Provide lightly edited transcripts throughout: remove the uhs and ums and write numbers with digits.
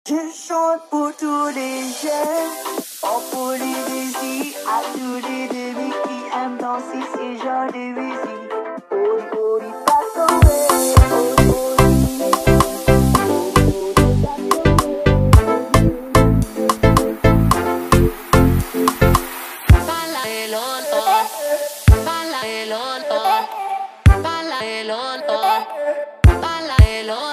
Je chante pour tous les jeunes, en Polynésie, à tous les demi qui aiment danser ces genres de musique. Ori, ori, pass away. Ori, ori. Pala elon pala elon pala elon pala elon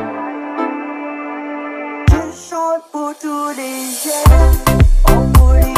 Je chante pour tous les jeunes, en Polynésie.